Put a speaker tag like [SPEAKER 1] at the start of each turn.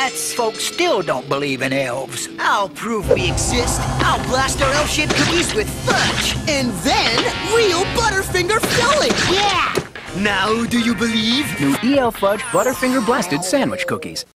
[SPEAKER 1] Pets. Folks still don't believe in elves.
[SPEAKER 2] I'll prove we exist. I'll blast our elf-shaped cookies with fudge. And then, real Butterfinger filling. Yeah! Now, do you believe?
[SPEAKER 3] New EL Fudge Butterfinger Blasted Sandwich Cookies.